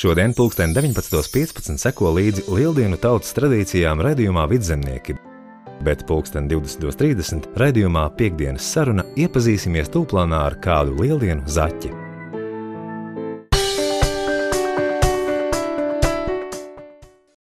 Šodien pulksten 19:15 seko līdzi lieldienu tautas tradīcijām raidījumā Vidzemnieki, bet pulksten 20:30 raidījumā Piektdienas saruna iepazīsimies tūplānā ar kādu lieldienu zaķi.